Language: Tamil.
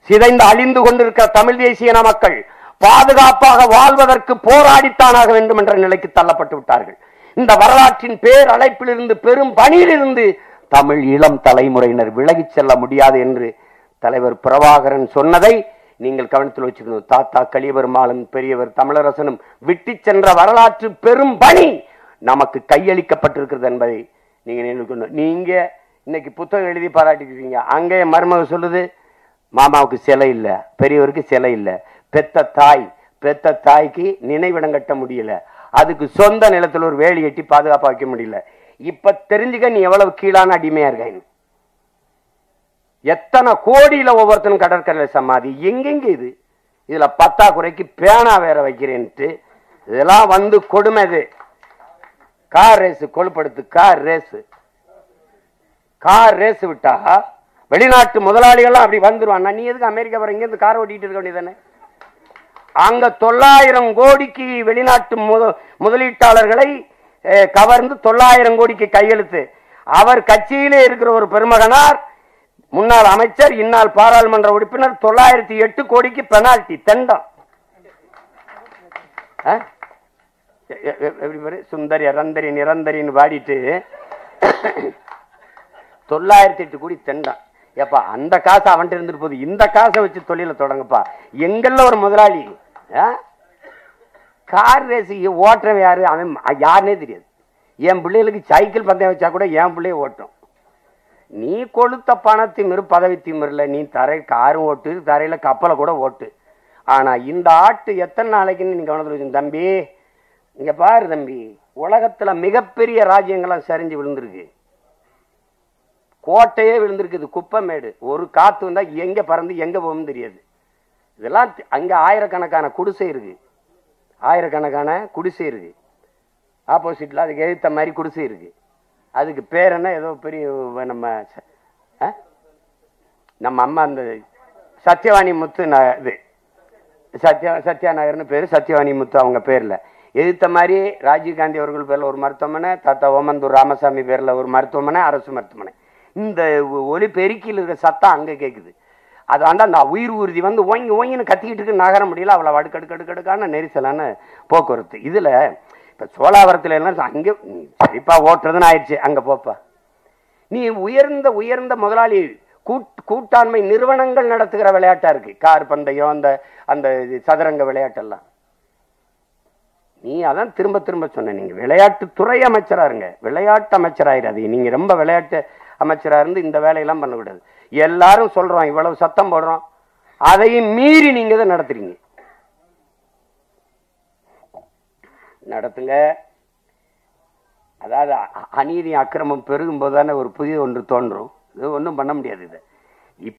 சிதைந்து அழிந்து கொண்டிருக்கிற தமிழ் தேசிய மக்கள் பாதுகாப்பாக வாழ்வதற்கு போராடித்தானாக வேண்டும் என்ற நிலைக்கு தள்ளப்பட்டு விட்டார்கள். இந்த வரலாற்றின் பேரழைப்பிலிருந்து பெரும் பணியிலிருந்து தமிழ் இளம் தலைமுறையினர் விலகிச் செல்ல முடியாது என்று தலைவர் பிரபாகரன் சொன்னதை நீங்கள் கவனத்தில் வச்சுக்கணும். தாத்தா கலியபெருமாளும் பெரியவர் தமிழரசனும் விட்டு சென்ற வரலாற்று பெரும் பணி நமக்கு கையளிக்கப்பட்டிருக்கிறது என்பதை நீங்க நினைக்கணும். நீங்க இன்னைக்கு புத்தகம் எழுதி பாராட்டிக்கிறீங்க, அங்கே மருமக சொல்லுது மாமாவுக்கு சிலை இல்லை, பெரியவருக்கு சிலை இல்லை, பெத்த தாய்க்கு நினைவிடம் கட்ட முடியல, அதுக்கு சொந்த நிலத்தில் ஒரு வேலி கட்டி பாதுகாப்பா வைக்க முடியல. இப்ப தெரிஞ்சுக்க நீ எவ்வளவு கீழான அடிமையா இருக்க. எத்தனை கோடியில ஒவ்வொருத்தனும் கடற்கரை சமாதி எங்கெங்க இது. இதுல பத்தாக்குறைக்கு பேனா வேற வைக்கிறேன்ட்டு இதெல்லாம் வந்து கொடுமை. இது கார் ரேஸ் கொழுப்படுத்து, கார் ரேஸ் விட்டா வெளிநாட்டு முதலாளிகள்லாம் அப்படி வந்துருவான். நீ எதுக்கு அமெரிக்கா வர, இங்க இருந்து கார் ஓட்டிட்டு இருக்க வேண்டியதானே? அங்க 900 கோடிக்கு வெளிநாட்டு முதலீட்டாளர்களை கவர்ந்து 900 கோடிக்கு கையெழுத்து. அவர் கட்சியிலே இருக்கிற ஒரு பெருமகனார், முன்னாள் அமைச்சர், இந்நாள் பாராளுமன்ற உறுப்பினர், 908 கோடிக்கு பெனால்டி தண்டம். சுந்தரி ரந்தரி நிரந்தரின்னு பாடிட்டு 908 கோடி தண்டம். ஏப்பா அந்த காசை அவன்கிட்ட இருந்துட்டு போகுது, இந்த காசை வச்சு தொழில தொடங்கப்பா. எங்கெல்லாம் ஒரு முதலாளி கார் ரேஸ் ஓட்டுறவன் யாரு, அவன் யாருன்னே தெரியாது. என் பிள்ளைகளுக்கு சைக்கிள் பந்தயம் வச்சா கூட என் பிள்ளைய ஓட்டும். நீ கொளுத்த பணத்திமிரு பதவி திமிரில் நீ காரும் ஓட்டு, தரையில கப்பலை கூட ஓட்டு. ஆனா இந்த ஆட்டு எத்தனை நாளைக்குன்னு நீங்க கவனத்தில் வச்சு. தம்பி இங்க பாரு தம்பி, உலகத்துல மிகப்பெரிய ராஜ்யங்கள்லாம் சரிஞ்சு விழுந்திருக்கு, கோட்டையே விழுந்திருக்குது, குப்பமேடு. ஒரு காத்து வந்தா எங்க பறந்து எங்க போகும் தெரியாது. இதெல்லாம் அங்க ஆயிரக்கணக்கான குடிசை இருக்கு, ஆப்போசிட்ல அதுக்கு எழுத்த மாதிரி குடிசை இருக்கு. அதுக்கு பேர் என்ன, ஏதோ பெரிய நம்ம அம்மா அந்த சத்யவாணி முத்து இது சத்யா நகர்னு பேரு, சத்யவாணி முத்து அவங்க பேர்ல. எதிர்த்த மாதிரி ராஜீவ்காந்தி அவர்கள் பேர்ல ஒரு மருத்துவமனை, தாத்தா ஓமந்தூர் ராமசாமி பேர்ல ஒரு மருத்துவமனை, அரசு மருத்துவமனை. இந்த ஒலி பெருக்கியில் இருக்கிற சத்தம் அங்க கேக்குது. அது வந்து அந்த உயிர் ஊர்தி வந்து ஓங்கின்னு கத்திக்கிட்டு இருக்கு, நகர முடியல. அவ்வளவு அடுக்கடுக்கான நெரிசலான போக்குவரத்து. இதுல இப்ப சோழாவரத்துல எல்லாம் அங்கே சரிப்பா ஓட்டுறதுன்னு ஆயிடுச்சு, அங்க போப்பா. நீ உயர்ந்த முதலாளி கூட்டாண்மை நிறுவனங்கள் நடத்துகிற விளையாட்டா இருக்கு, கார் பந்தயம், அந்த சதுரங்க விளையாட்டெல்லாம். நீ அதான் திரும்ப சொன்ன, நீங்க விளையாட்டுத்துறை அமைச்சரா இருங்க, விளையாட்டு அமைச்சராயிராது. நீங்க ரொம்ப விளையாட்டு அமைச்சரா இருந்து இந்த வேலையெல்லாம் பண்ணக்கூடாது. எல்லாரும் சொல்றோம், இவ்வளவு சத்தம் போடுறோம், அதையும் மீறி நீங்க தான் நடத்துறீங்க. நடத்துங்க. அதாவது அநீதி அக்கிரமம் பெருகும் போதுதானே ஒரு புதிய ஒன்று தோன்றும். இது ஒன்றும் பண்ண முடியாது. இதை